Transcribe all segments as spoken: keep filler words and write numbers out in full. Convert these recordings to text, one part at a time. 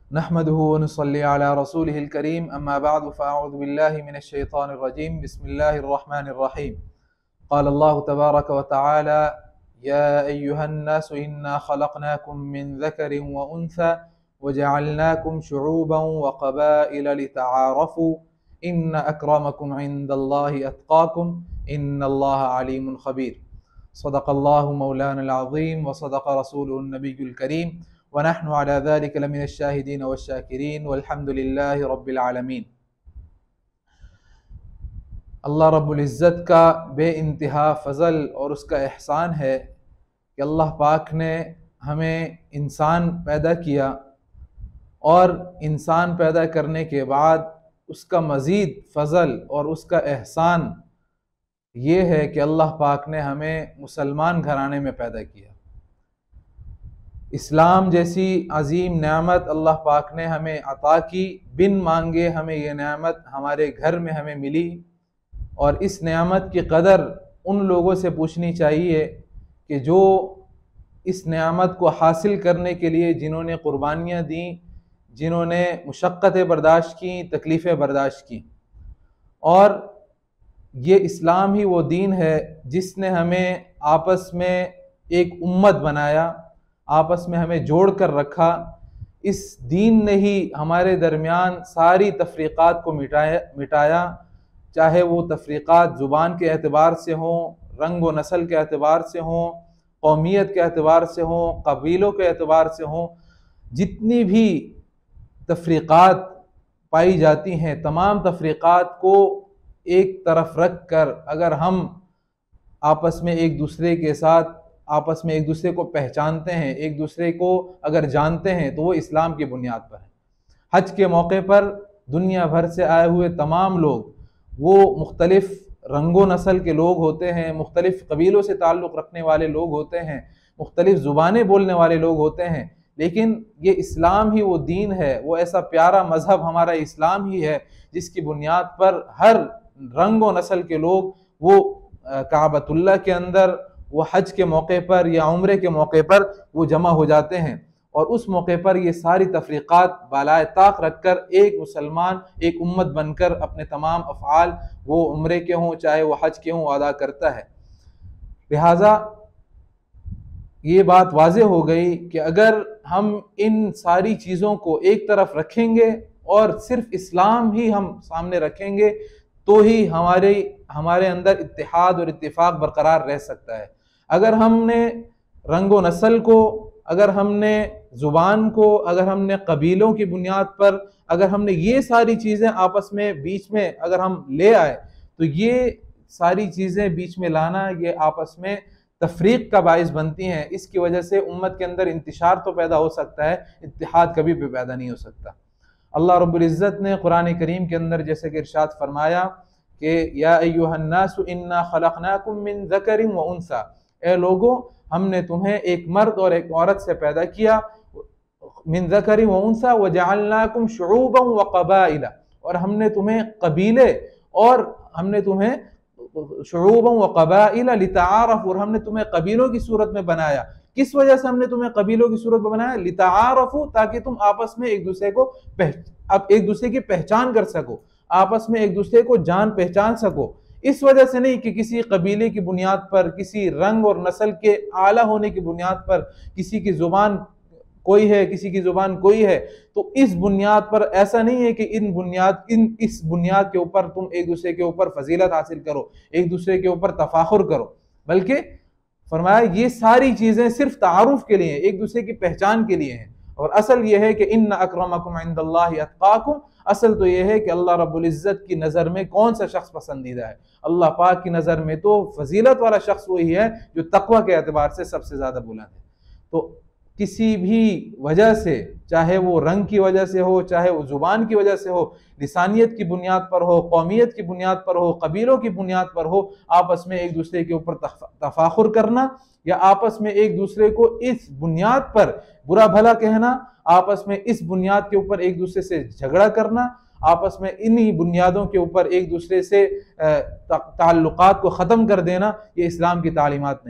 नहमदुहु व नुसल्ली अला रसूलिहिल करीम अम्मा बअद फ़अऊज़ु बिल्लाहि मिनश शैतानिर रजीम बिस्मिल्लाहिर रहमानिर रहीम क़ाल अल्लाहु तबारक व तआला या अय्युहन नासु इन्ना खलक़नाकुम मिन ज़करिन व उन्सा व जअलनाकुम शुऊबन व क़बाइल लितआरफ़ू इन्न अक्रमकुम इंदल्लाहि अत्क़ाकुम इन्नल्लाहा अलीमुन ख़बीर। सदक़ल्लाहु मौलानल अज़ीम व सदक़ रसूलुहुन नबियुल करीम व नहनु अला ज़ालिका लमिनश शाहिदीन व शाकिरीन वल्हम्दुलिल्लाहि रब्बिल आलमीन। अल्लाह रब्बुल इज़्ज़त का बेइंतहा फ़ज़ल और उसका एहसान है कि अल्लाह पाक ने हमें इंसान पैदा किया और इंसान पैदा करने के बाद उसका मज़ीद फ़ज़ल और उसका एहसान ये है कि अल्लाह पाक ने हमें मुसलमान घराने में पैदा किया। इस्लाम जैसी अजीम नेमत अल्लाह पाक ने हमें अता की, बिन मांगे हमें ये नेमत हमारे घर में हमें मिली और इस नेमत की कदर उन लोगों से पूछनी चाहिए कि जो इस नेमत को हासिल करने के लिए जिन्होंने कुर्बानियाँ दी, जिन्होंने मुशक्क़तें बर्दाश्त की, तकलीफ़ें बर्दाश्त की। और ये इस्लाम ही वो दीन है जिसने हमें आपस में एक उम्मत बनाया, आपस में हमें जोड़ कर रखा। इस दीन ने ही हमारे दरमियान सारी तफरीक़ात को मिटाया मिटाया चाहे वो तफरीक़ात ज़ुबान के एतबार से हों, रंग व नस्ल के एतबार से हों, कौमियत के एतबार से हों, कबीलों के एतबार से हों। जितनी भी तफरीक़ात पाई जाती हैं, तमाम तफरीक़ात को एक तरफ रख कर अगर हम आपस में एक दूसरे के साथ आपस में एक दूसरे को पहचानते हैं, एक दूसरे को अगर जानते हैं, तो वो इस्लाम की बुनियाद पर है। हज के मौके पर दुनिया भर से आए हुए तमाम लोग, वो मुख्तलिफ़ रंगो नस्ल के लोग होते हैं, मुख्तलिफ़ कबीलों से ताल्लुक़ रखने वाले लोग होते हैं, मुख्तलिफ़ ज़ुबानें बोलने वाले लोग होते हैं, लेकिन ये इस्लाम ही वो दीन है, वो ऐसा प्यारा मज़हब हमारा इस्लाम ही है जिसकी बुनियाद पर हर रंग व नस्ल के लोग वो काबतुल्लाह के अंदर, वो हज के मौके पर या उम्रे के मौके पर वो जमा हो जाते हैं। और उस मौके पर ये सारी तफरीक़ात बालाए ताक रख कर एक मुसलमान एक उम्मत बनकर अपने तमाम अफ़आल, वो उम्रे के हों चाहे वो हज के हों, अदा करता है। लिहाजा ये बात वाज़े हो गई कि अगर हम इन सारी चीज़ों को एक तरफ रखेंगे और सिर्फ इस्लाम ही हम सामने रखेंगे, तो ही हमारे हमारे अंदर इत्तेहाद और इत्तिफाक बरकरार रह सकता है। अगर हमने रंगो नस्ल को, अगर हमने ज़ुबान को, अगर हमने कबीलों की बुनियाद पर, अगर हमने ये सारी चीज़ें आपस में बीच में अगर हम ले आए, तो ये सारी चीज़ें बीच में लाना ये आपस में तफरीक का बाइस बनती हैं। इसकी वजह से उम्मत के अंदर इंतिशार तो पैदा हो सकता है, इत्तिहाद कभी भी पैदा नहीं हो सकता। अल्लाह रब्बुल इज़्ज़त ने कुरान करीम के अंदर जैसे कि इरशाद फरमाया कि या अय्युहन नासु इन्ना खलक़नाकुम मिन ज़करिन व उन्सा, ए लोगों हमने तुम्हें एक मर्द और एक औरत से पैदा किया, मिन ज़करिन व उन्सा व जअलनाकुम शुऊबन व क़बाइला, और हमने तुम्हें कबीले और हमने तुम्हें शुऊबन व क़बाइला लितआरफ़ू, और हमने तुम्हें कबीलों की सूरत में बनाया। किस वजह से हमने तुम्हें कबीलों की सूरत में बनाया? लितआरफ़ू, ताकि तुम आपस में एक दूसरे को अब एक दूसरे की पहचान कर सको, आपस में एक दूसरे को जान पहचान सको। इस वजह से नहीं कि किसी कबीले की बुनियाद पर, किसी रंग और नस्ल के आला होने की बुनियाद पर, किसी की जुबान कोई है, किसी की जुबान कोई है, तो इस बुनियाद पर ऐसा नहीं है कि इन बुनियाद इन इस बुनियाद के ऊपर तुम एक दूसरे के ऊपर फजीलत हासिल करो, एक दूसरे के ऊपर तफाखुर करो, बल्कि फरमाया ये सारी चीजें सिर्फ तारुफ के लिए, एक दूसरे की पहचान के लिए हैं। और असल ये है कि इन्न अक्रमकुम इंदल्लाहि अत्क़ाकुम, असल तो ये है कि अल्लाह रब्बुल इज़्ज़त की नज़र में कौन सा शख्स पसंदीदा है। अल्लाह पाक की नज़र में तो फजीलत वाला शख्स वही है जो तक़वा के एतबार से सबसे ज़्यादा बुलंद है। तो किसी भी वजह से, चाहे वो रंग की वजह से हो, चाहे वो ज़ुबान की वजह से हो, लिसानियत की बुनियाद पर हो, कौमियत की बुनियाद पर हो, कबीलों की बुनियाद पर हो, आपस में एक दूसरे के ऊपर तफाखुर करना या आपस में एक दूसरे को इस बुनियाद पर बुरा भला कहना, आपस में इस बुनियाद के ऊपर एक दूसरे से झगड़ा करना, आपस में इन्हीं बुनियादों के ऊपर एक दूसरे से ताल्लुकात को ख़त्म कर देना, ये इस्लाम की तालीमात नहीं।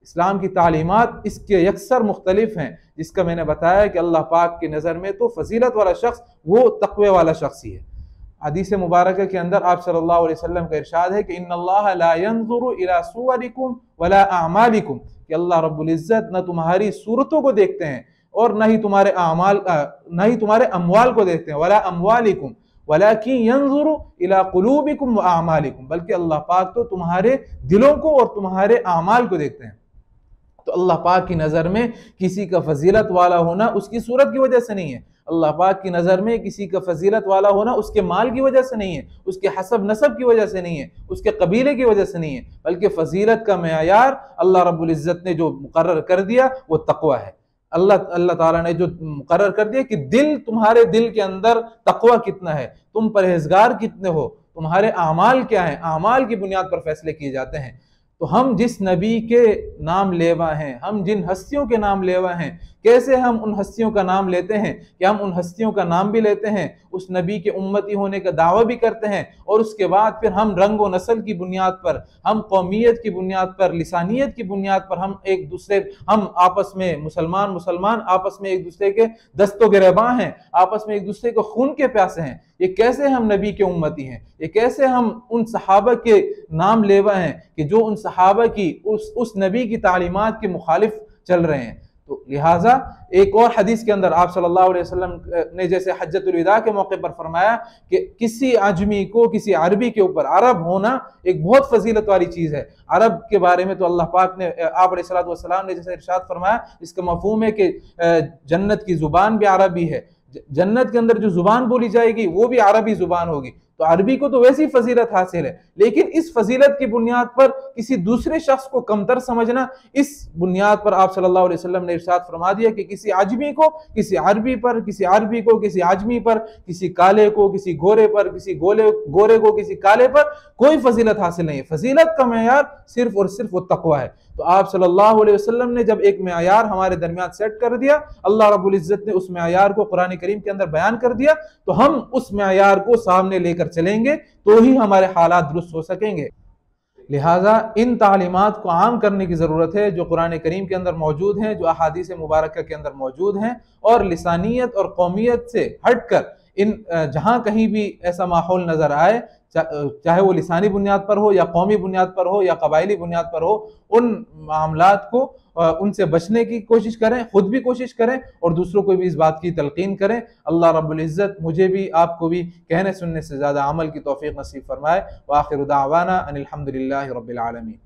इस्लाम की तालीमात इसके यकसर मुख्तलिफ हैं, जिसका मैंने बताया कि अल्लाह पाक की नज़र में तो फजीलत वाला शख्स वो तक़वे वाला शख्स ही है। हदीस मुबारक के अंदर आप सल्लल्लाहु अलैहि वसल्लम का इरशाद है कि इन्नल्लाह ला यंज़ुरु इला सुवरिकुम वला अअमालिकुम, कि अल्लाह रब्बुल इज़्ज़त न तुम्हारी सूरतों को देखते हैं और न ही तुम्हारे अमाल न ही तुम्हारे अमवाल को देखते हैं, वला अमवालिकुम वलाकिन यंज़ुरु इला कुलूबिकुम व अअमालिकुम, बल्कि अल्लाह पाक तो तुम्हारे दिलों को और तुम्हारे अमाल को देखते हैं। तो अल्लाह पाक की नज़र में किसी का फजीलत वाला होना उसकी सूरत की वजह से नहीं है, अल्लाह पाक की नज़र में किसी का फजीलत वाला होना उसके माल की वजह से नहीं है, उसके हसब नसब की वजह से नहीं है, उसके कबीले की वजह से नहीं है, बल्कि फजीलत का मेयार अल्लाह रब्बुल इज़्ज़त ने जो मुकर्रर कर दिया वो तक़वा है। अल्लाह अल्लाह ताला ने जो मुकर्रर कर दिया कि दिल, तुम्हारे दिल के अंदर तक़वा कितना है, तुम परहेजगार कितने हो, तुम्हारे आमाल क्या है, आमाल की बुनियाद पर फैसले किए जाते हैं। तो हम जिस नबी के नाम लेवा हैं, हम जिन हस्तियों के नाम लेवा हैं, कैसे हम उन हस्तियों का नाम लेते हैं कि हम उन हस्तियों का नाम भी लेते हैं, उस नबी के उम्मती होने का दावा भी करते हैं, और उसके बाद फिर हम रंग व नस्ल की बुनियाद पर, हम कौमियत की बुनियाद पर, लिसानियत की बुनियाद पर हम एक दूसरे हम आपस में मुसलमान मुसलमान आपस में एक दूसरे के दस्तो गिरबां हैं, आपस में एक दूसरे को खून के प्यासे हैं। ये कैसे हम नबी के उम्मती हैं, ये कैसे हम उन सहाबा के नाम लेवा हैं कि जो उन सहाबा की उस उस नबी की तालीमात के मुखालिफ चल रहे हैं। तो लिहाजा एक और हदीस के अंदर आप सल्लल्लाहु अलैहि वसल्लम ने जैसे हज्जतुल विदा के मौके पर फरमाया कि किसी आजमी को, किसी अरबी के ऊपर, अरब होना एक बहुत फजीलत वाली चीज़ है। अरब के बारे में तो अल्लाह पाक ने, आप अलैहिस्सलातु वस्सलाम ने जैसे इरशाद फरमाया, इसका मफहूम है कि जन्नत की जुबान भी अरबी है, जन्नत के अंदर जो जुबान बोली जाएगी वो भी अरबी जुबान होगी। तो अरबी को तो वैसी फजीलत हासिल है, लेकिन इस फजीलत की बुनियाद पर किसी दूसरे शख्स को कमतर समझना, इस बुनियाद पर आप सल्लल्लाहु अलैहि वसल्लम ने इरशाद फरमा दिया कि किसी आजमी को किसी अरबी पर, किसी अरबी को किसी आजमी पर, किसी काले को किसी गोरे पर, किसी गोले गोरे को किसी काले पर कोई फजीलत हासिल नहीं है। फजीलत का मेयार सिर्फ और सिर्फ वो तकवा है। तो आप सल्लल्लाहु अलैहि वसल्लम ने जब एक मेयार हमारे दरमियान सेट कर दिया, अल्लाह रब्बुल इज्जत ने उस मेयार को कुरान करीम के अंदर बयान कर दिया, तो हम उस मेयार को सामने लेकर चलेंगे तो ही हमारे हालात दुरुस्त हो सकेंगे। लिहाजा इन तालीमात को आम करने की ज़रूरत है जो कुरान करीम के अंदर मौजूद हैं, जो अहादीस मुबारक के अंदर मौजूद हैं, और लिसानियत और कौमियत से हटकर इन जहाँ कहीं भी ऐसा माहौल नज़र आए, चाहे वो लिसानी बुनियाद पर हो या कौमी बुनियाद पर हो या कबायली बुनियाद पर हो, उन मामलात को उनसे बचने की कोशिश करें, खुद भी कोशिश करें और दूसरों को भी इस बात की तलकीन करें। अल्लाह रब्बुल इज़्ज़त मुझे भी आपको भी कहने सुनने से ज़्यादा अमल की तौफीक नसीब फरमाए। व आखिरु दावाना अनिल हम्दुलिल्लाहि रब्बिल आलमीन।